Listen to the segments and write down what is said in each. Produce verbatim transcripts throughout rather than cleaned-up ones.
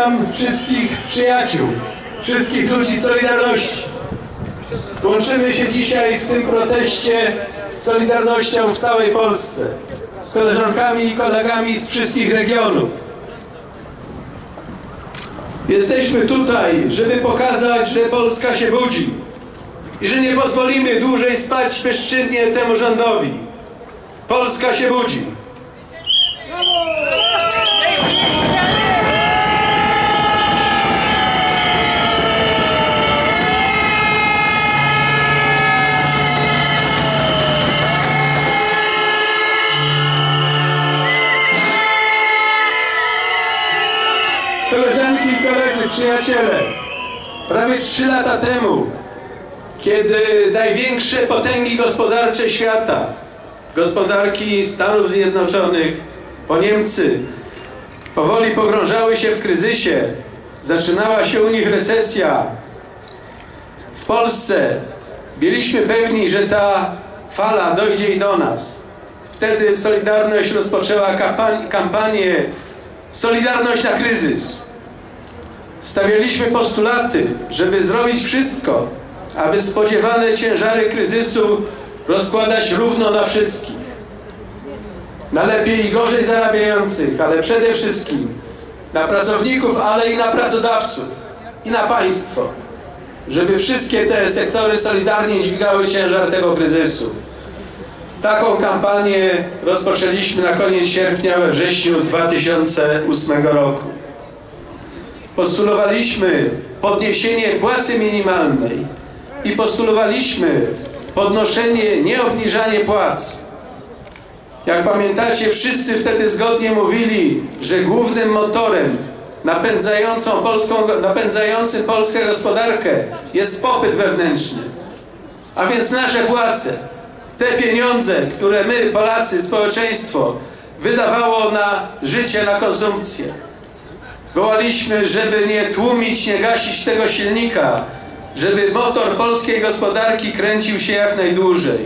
Witam wszystkich przyjaciół, wszystkich ludzi Solidarności. Łączymy się dzisiaj w tym proteście z Solidarnością w całej Polsce, z koleżankami i kolegami z wszystkich regionów. Jesteśmy tutaj, żeby pokazać, że Polska się budzi i że nie pozwolimy dłużej spać bezczynnie temu rządowi. Polska się budzi. Koleżanki i koledzy, przyjaciele, prawie trzy lata temu, kiedy największe potęgi gospodarcze świata, gospodarki Stanów Zjednoczonych, po Niemcy, powoli pogrążały się w kryzysie, zaczynała się u nich recesja. W Polsce byliśmy pewni, że ta fala dojdzie i do nas. Wtedy Solidarność rozpoczęła kampanię Solidarność na kryzys. Stawialiśmy postulaty, żeby zrobić wszystko, aby spodziewane ciężary kryzysu rozkładać równo na wszystkich. Na lepiej i gorzej zarabiających, ale przede wszystkim na pracowników, ale i na pracodawców i na państwo. Żeby wszystkie te sektory solidarnie dźwigały ciężar tego kryzysu. Taką kampanię rozpoczęliśmy na koniec sierpnia, we wrześniu dwa tysiące ósmego roku. Postulowaliśmy podniesienie płacy minimalnej i postulowaliśmy podnoszenie, nie obniżanie płac. Jak pamiętacie, wszyscy wtedy zgodnie mówili, że głównym motorem napędzającą polską, napędzającym polską gospodarkę jest popyt wewnętrzny. A więc nasze płace, te pieniądze, które my, Polacy, społeczeństwo, wydawało na życie, na konsumpcję. Wołaliśmy, żeby nie tłumić, nie gasić tego silnika, żeby motor polskiej gospodarki kręcił się jak najdłużej.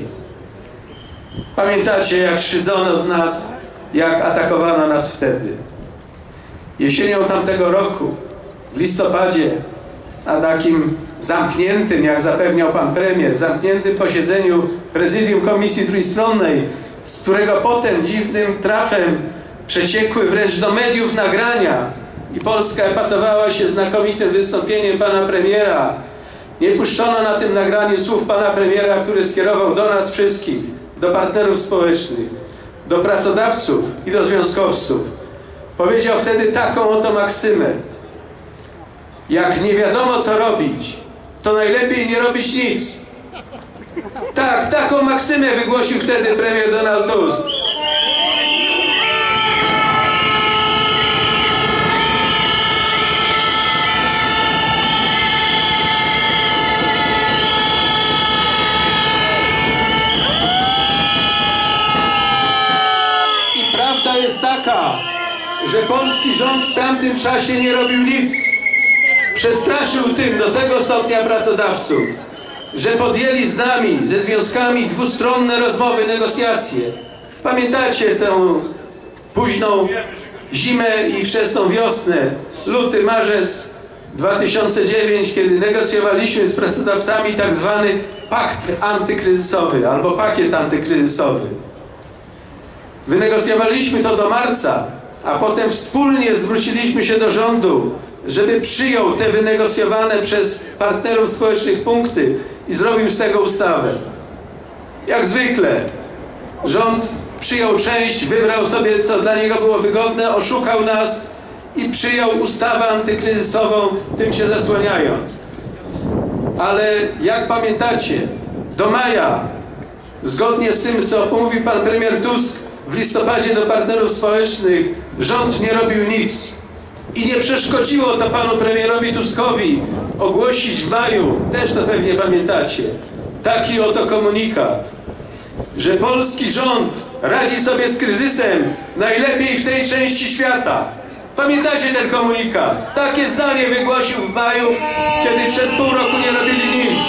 Pamiętacie, jak szydzono z nas, jak atakowano nas wtedy. Jesienią tamtego roku, w listopadzie, na takim zamkniętym, jak zapewniał pan premier, zamkniętym posiedzeniu prezydium Komisji Trójstronnej, z którego potem dziwnym trafem przeciekły wręcz do mediów nagrania i Polska epatowała się znakomitym wystąpieniem pana premiera. Nie puszczono na tym nagraniu słów pana premiera, który skierował do nas wszystkich, do partnerów społecznych, do pracodawców i do związkowców. Powiedział wtedy taką oto maksymę: jak nie wiadomo co robić, to najlepiej nie robić nic. Tak, taką maksymę wygłosił wtedy premier Donald Tusk. I prawda jest taka, że polski rząd w tamtym czasie nie robił nic. Przestraszył tym do tego stopnia pracodawców, że podjęli z nami, ze związkami, dwustronne rozmowy, negocjacje. Pamiętacie tę późną zimę i wczesną wiosnę, luty, marzec dwa tysiące dziewiątego, kiedy negocjowaliśmy z pracodawcami tak zwany pakt antykryzysowy albo pakiet antykryzysowy. Wynegocjowaliśmy to do marca, a potem wspólnie zwróciliśmy się do rządu, żeby przyjął te wynegocjowane przez partnerów społecznych punkty i zrobił z tego ustawę. Jak zwykle rząd przyjął część, wybrał sobie, co dla niego było wygodne, oszukał nas i przyjął ustawę antykryzysową, tym się zasłaniając. Ale jak pamiętacie, do maja, zgodnie z tym, co mówił pan premier Tusk w listopadzie do partnerów społecznych, rząd nie robił nic. I nie przeszkodziło to panu premierowi Tuskowi ogłosić w maju, też to pewnie pamiętacie, taki oto komunikat, że polski rząd radzi sobie z kryzysem najlepiej w tej części świata. Pamiętacie ten komunikat? Takie zdanie wygłosił w maju, kiedy przez pół roku nie robili nic.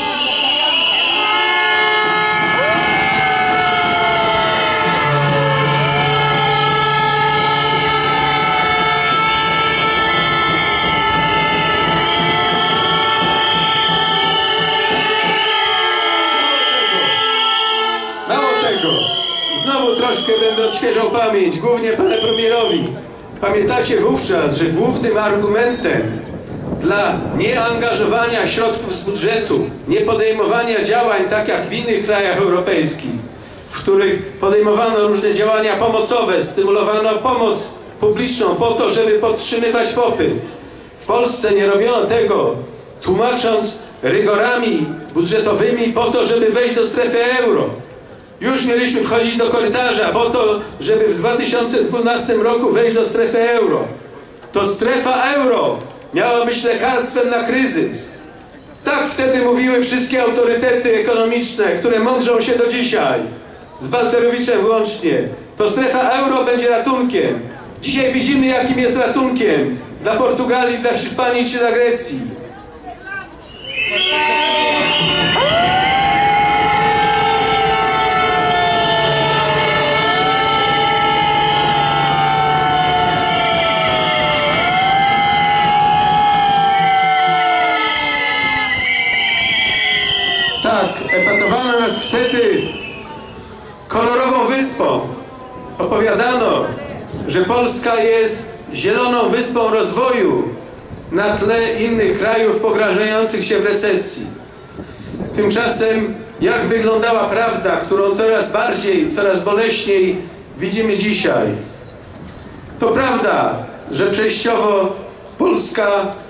troszkę będę odświeżał pamięć, głównie panu premierowi. Pamiętacie wówczas, że głównym argumentem dla nieangażowania środków z budżetu, nie podejmowania działań tak jak w innych krajach europejskich, w których podejmowano różne działania pomocowe, stymulowano pomoc publiczną po to, żeby podtrzymywać popyt. W Polsce nie robiono tego, tłumacząc rygorami budżetowymi po to, żeby wejść do strefy euro. Już mieliśmy wchodzić do korytarza po to, żeby w dwa tysiące dwunastym roku wejść do strefy euro. To strefa euro miała być lekarstwem na kryzys. Tak wtedy mówiły wszystkie autorytety ekonomiczne, które mądrzą się do dzisiaj, z Balcerowiczem włącznie. To strefa euro będzie ratunkiem. Dzisiaj widzimy, jakim jest ratunkiem dla Portugalii, dla Hiszpanii czy dla Grecji. Tak, epatowano nas wtedy kolorową wyspą. Opowiadano, że Polska jest zieloną wyspą rozwoju na tle innych krajów pogrążających się w recesji. Tymczasem jak wyglądała prawda, którą coraz bardziej, coraz boleśniej widzimy dzisiaj? To prawda, że przejściowo Polska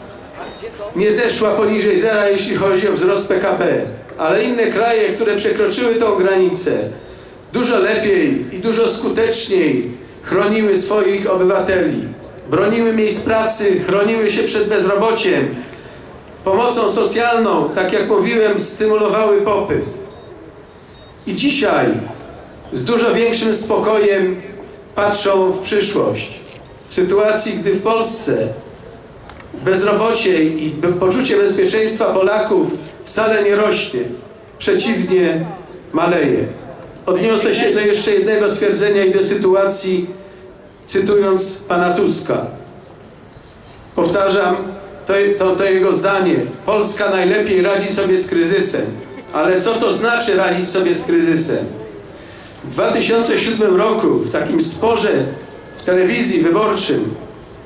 nie zeszła poniżej zera, jeśli chodzi o wzrost P K B, ale inne kraje, które przekroczyły tą granicę, dużo lepiej i dużo skuteczniej chroniły swoich obywateli, broniły miejsc pracy, chroniły się przed bezrobociem, pomocą socjalną, tak jak mówiłem, stymulowały popyt. I dzisiaj z dużo większym spokojem patrzą w przyszłość. W sytuacji, gdy w Polsce bezrobocie i poczucie bezpieczeństwa Polaków wcale nie rośnie, przeciwnie, maleje. Odniosę się do jeszcze jednego stwierdzenia i do sytuacji, cytując pana Tuska. Powtarzam, to, to, to jego zdanie. Polska najlepiej radzi sobie z kryzysem. Ale co to znaczy radzić sobie z kryzysem? W dwa tysiące siódmym roku w takim sporze w telewizji wyborczym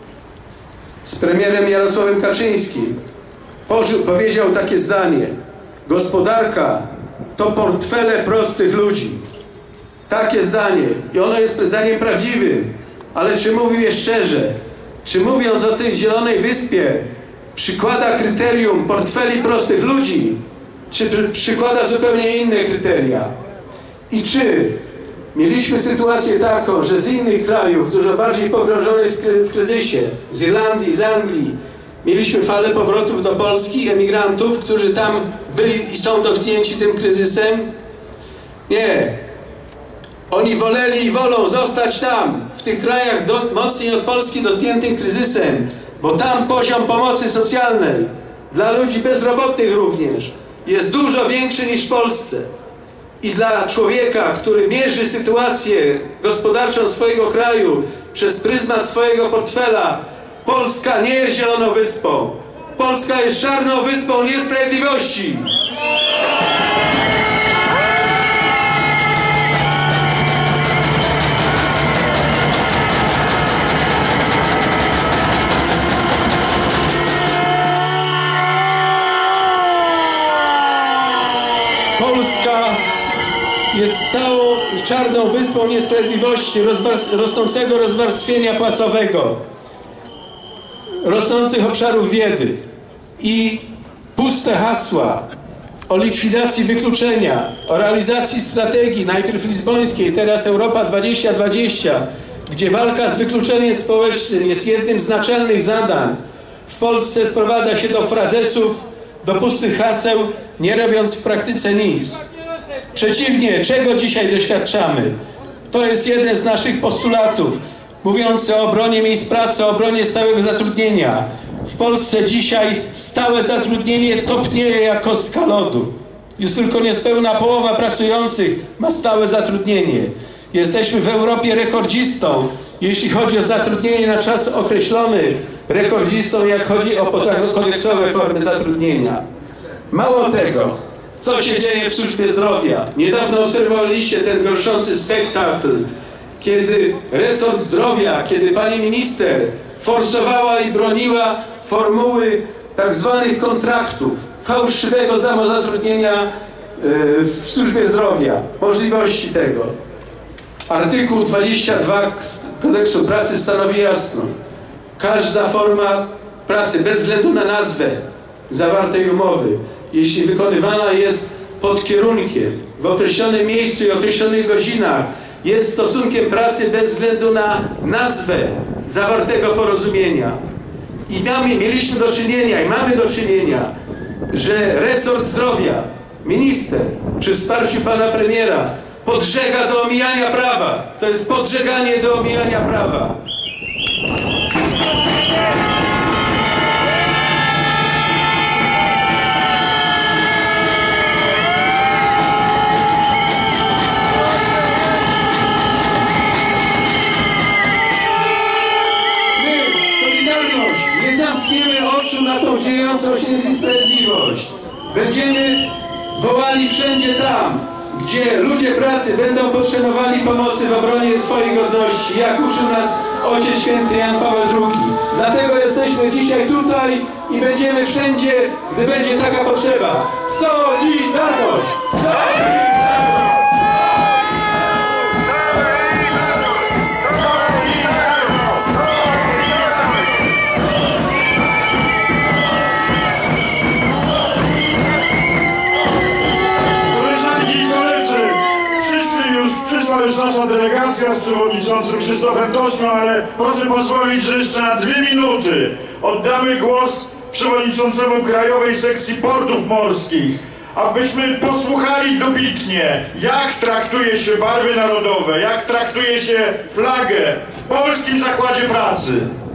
z premierem Jarosławem Kaczyńskim powiedział takie zdanie: gospodarka to portfele prostych ludzi. Takie zdanie. I ono jest zdaniem prawdziwym. Ale czy mówił je szczerze? Czy mówiąc o tej zielonej wyspie przykłada kryterium portfeli prostych ludzi? Czy przykłada zupełnie inne kryteria? I czy mieliśmy sytuację taką, że z innych krajów, dużo bardziej pogrążonych w kryzysie, z Irlandii, z Anglii, mieliśmy falę powrotów do Polski, emigrantów, którzy tam byli i są dotknięci tym kryzysem? Nie. Oni woleli i wolą zostać tam, w tych krajach do, mocniej od Polski dotkniętych kryzysem, bo tam poziom pomocy socjalnej dla ludzi bezrobotnych również jest dużo większy niż w Polsce. I dla człowieka, który mierzy sytuację gospodarczą swojego kraju przez pryzmat swojego portfela, Polska nie jest zieloną wyspą. Polska jest czarną wyspą niesprawiedliwości. Polska jest całą czarną wyspą niesprawiedliwości, rosnącego rozwarstwienia płacowego, rosnących obszarów biedy i puste hasła o likwidacji wykluczenia, o realizacji strategii, najpierw lizbońskiej, teraz Europa dwadzieścia dwadzieścia, gdzie walka z wykluczeniem społecznym jest jednym z naczelnych zadań. W Polsce sprowadza się do frazesów, do pustych haseł, nie robiąc w praktyce nic. Przeciwnie, czego dzisiaj doświadczamy? To jest jeden z naszych postulatów, mówiący o obronie miejsc pracy, o obronie stałego zatrudnienia. W Polsce dzisiaj stałe zatrudnienie topnieje jak kostka lodu. Już tylko niespełna połowa pracujących ma stałe zatrudnienie. Jesteśmy w Europie rekordzistą, jeśli chodzi o zatrudnienie na czas określony, rekordzistą, jak chodzi o pozakodeksowe formy zatrudnienia. Mało tego, co się dzieje w służbie zdrowia? Niedawno obserwowaliście ten gorszący spektakl, kiedy resort zdrowia, kiedy pani minister forsowała i broniła formuły tak zwanych kontraktów, fałszywego samozatrudnienia w służbie zdrowia, możliwości tego. Artykuł dwadzieścia dwa Kodeksu pracy stanowi jasno: każda forma pracy, bez względu na nazwę zawartej umowy, jeśli wykonywana jest pod kierunkiem, w określonym miejscu i określonych godzinach, jest stosunkiem pracy bez względu na nazwę zawartego porozumienia. I mamy, mieliśmy do czynienia i mamy do czynienia, że resort zdrowia, minister przy wsparciu pana premiera podżega do omijania prawa. To jest podżeganie do omijania prawa. Nie zamkniemy oczu na tą dziejącą się niesprawiedliwość. Będziemy wołali wszędzie tam, gdzie ludzie pracy będą potrzebowali pomocy w obronie swojej godności, jak uczył nas Ojciec Święty Jan Paweł drugi. Dlatego jesteśmy dzisiaj tutaj i będziemy wszędzie, gdy będzie taka potrzeba. Solidarność! Solidarność! Przyszła już nasza delegacja z przewodniczącym Krzysztofem Tośmą, ale proszę pozwolić, że jeszcze na dwie minuty oddamy głos przewodniczącemu Krajowej Sekcji Portów Morskich, abyśmy posłuchali dobitnie, jak traktuje się barwy narodowe, jak traktuje się flagę w Polskim Zakładzie Pracy.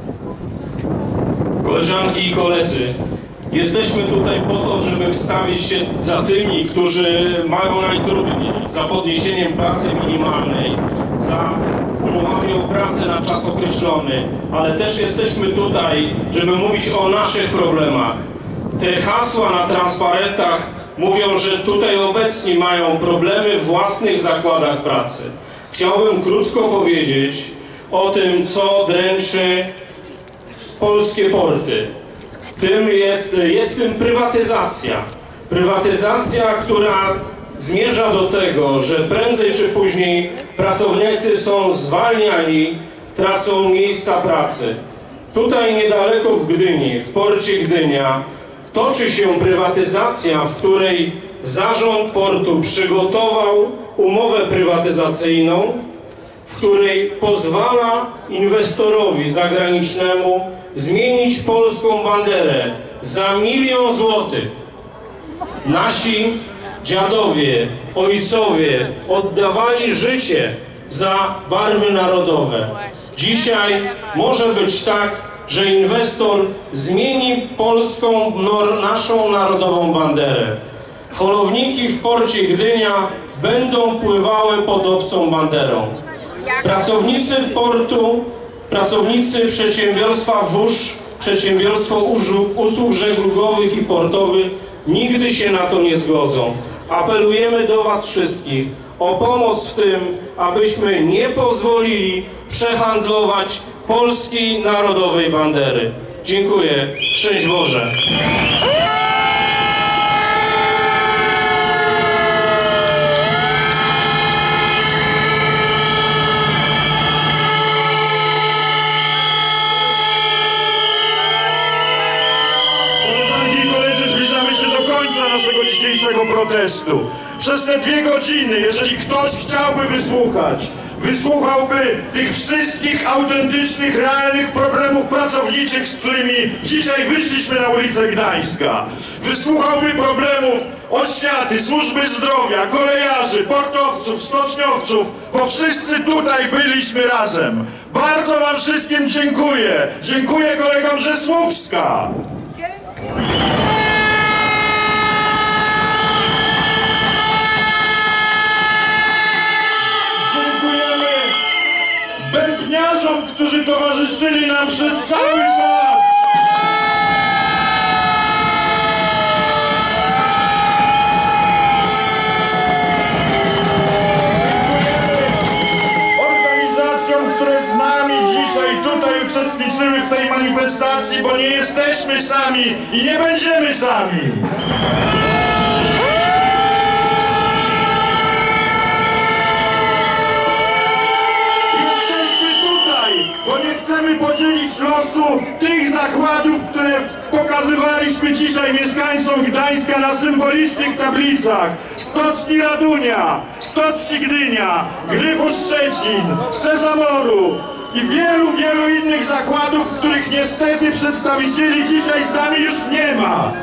Koleżanki i koledzy, jesteśmy tutaj po to, żeby wstawić się za tymi, którzy mają najtrudniej, za podniesieniem płacy minimalnej, za umowami o pracę na czas określony, ale też jesteśmy tutaj, żeby mówić o naszych problemach. Te hasła na transparentach mówią, że tutaj obecni mają problemy w własnych zakładach pracy. Chciałbym krótko powiedzieć o tym, co dręczy polskie porty. Tym jest, jest tym prywatyzacja. Prywatyzacja, która zmierza do tego, że prędzej czy później pracownicy są zwalniani, tracą miejsca pracy. Tutaj niedaleko w Gdyni, w porcie Gdynia, toczy się prywatyzacja, w której zarząd portu przygotował umowę prywatyzacyjną, w której pozwala inwestorowi zagranicznemu zmienić polską banderę za milion złotych. Nasi dziadowie, ojcowie oddawali życie za barwy narodowe. Dzisiaj może być tak, że inwestor zmieni polską, naszą narodową banderę. Holowniki w porcie Gdynia będą pływały pod obcą banderą. Pracownicy portu, pracownicy przedsiębiorstwa W U Ż, przedsiębiorstwo usług żeglugowych i portowych nigdy się na to nie zgodzą. Apelujemy do Was wszystkich o pomoc w tym, abyśmy nie pozwolili przehandlować polskiej narodowej bandery. Dziękuję. Szczęść Boże. Naszego dzisiejszego protestu. Przez te dwie godziny, jeżeli ktoś chciałby wysłuchać, wysłuchałby tych wszystkich autentycznych, realnych problemów pracowniczych, z którymi dzisiaj wyszliśmy na ulicę Gdańska. Wysłuchałby problemów oświaty, służby zdrowia, kolejarzy, portowców, stoczniowców, bo wszyscy tutaj byliśmy razem. Bardzo Wam wszystkim dziękuję. Dziękuję kolegom ze Słupska. Bębniarzom, którzy towarzyszyli nam przez cały czas. Dziękujemy manifestacji, bo nie jesteśmy sami i nie będziemy sami. Bo nie chcemy podzielić losu tych zakładów, które pokazywaliśmy dzisiaj mieszkańcom Gdańska na symbolicznych tablicach. Stoczni Radunia, Stoczni Gdynia, Gryfu Szczecin, Sezamoru i wielu, wielu innych zakładów, których niestety przedstawicieli dzisiaj z nami już nie ma.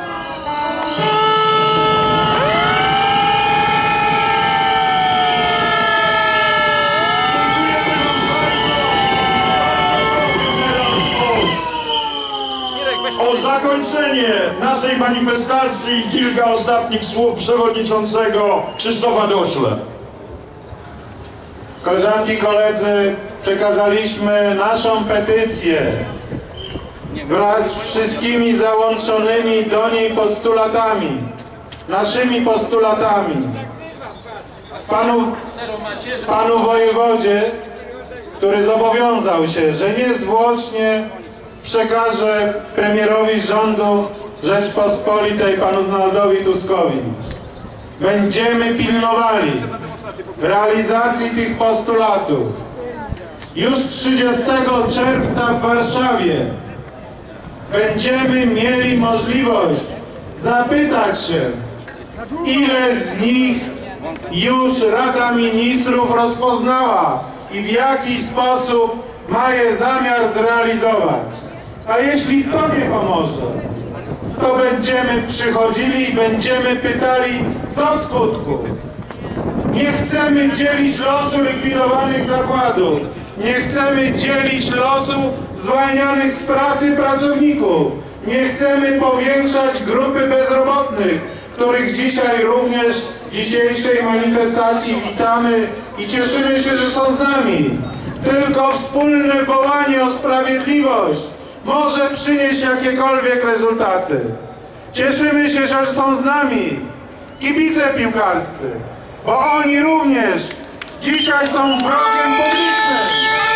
O zakończenie naszej manifestacji kilka ostatnich słów przewodniczącego Krzysztofa Dośle. Koleżanki i koledzy, przekazaliśmy naszą petycję wraz z wszystkimi załączonymi do niej postulatami, naszymi postulatami. Panu, panu wojewodzie, który zobowiązał się, że niezwłocznie przekaże premierowi rządu Rzeczpospolitej, panu Donaldowi Tuskowi. Będziemy pilnowali realizacji tych postulatów. Już trzydziestego czerwca w Warszawie będziemy mieli możliwość zapytać się, ile z nich już Rada Ministrów rozpoznała i w jaki sposób ma je zamiar zrealizować. A jeśli to nie pomoże, to będziemy przychodzili i będziemy pytali do skutku. Nie chcemy dzielić losu likwidowanych zakładów. Nie chcemy dzielić losu zwalnianych z pracy pracowników. Nie chcemy powiększać grupy bezrobotnych, których dzisiaj również w dzisiejszej manifestacji witamy i cieszymy się, że są z nami. Tylko wspólne wołanie o sprawiedliwość może przynieść jakiekolwiek rezultaty. Cieszymy się, że są z nami kibice piłkarscy, bo oni również dzisiaj są wrogiem publicznym.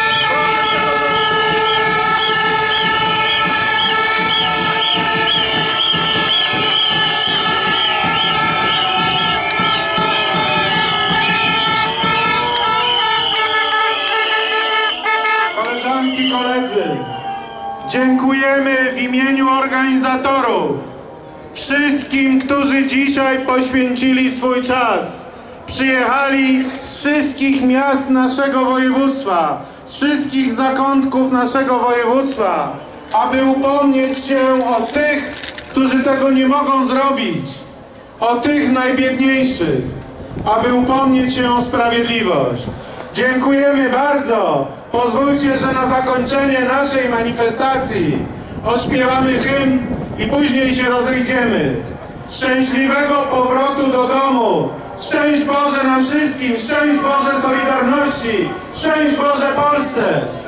Koleżanki, koledzy, dziękujemy w imieniu organizatorów wszystkim, którzy dzisiaj poświęcili swój czas. Przyjechali z wszystkich miast naszego województwa, z wszystkich zakątków naszego województwa, aby upomnieć się o tych, którzy tego nie mogą zrobić, o tych najbiedniejszych, aby upomnieć się o sprawiedliwość. Dziękujemy bardzo. Pozwólcie, że na zakończenie naszej manifestacji odśpiewamy hymn i później się rozejdziemy. Szczęśliwego powrotu do domu. Szczęść Boże nam wszystkim. Szczęść Boże Solidarności. Szczęść Boże Polsce.